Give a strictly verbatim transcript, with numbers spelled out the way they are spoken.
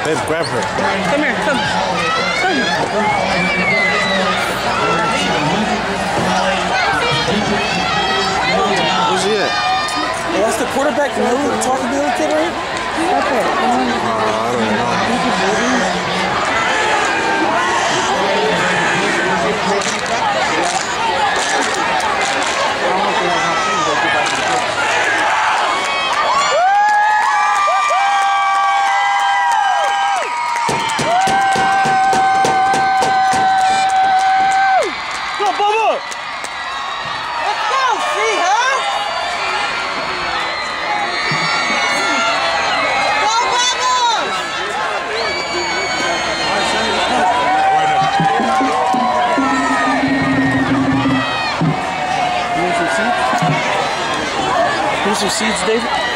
Babe, grab her. Come here, come. Come. Who's he at? Oh, that's the quarterback, the little talking to the little kid right here? Okay. Uh, I don't know. Some seeds, David?